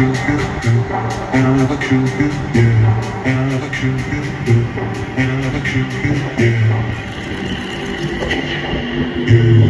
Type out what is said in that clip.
killed you, and I never killed you, yeah. And I never killed you, and I never killed you, yeah. Yeah.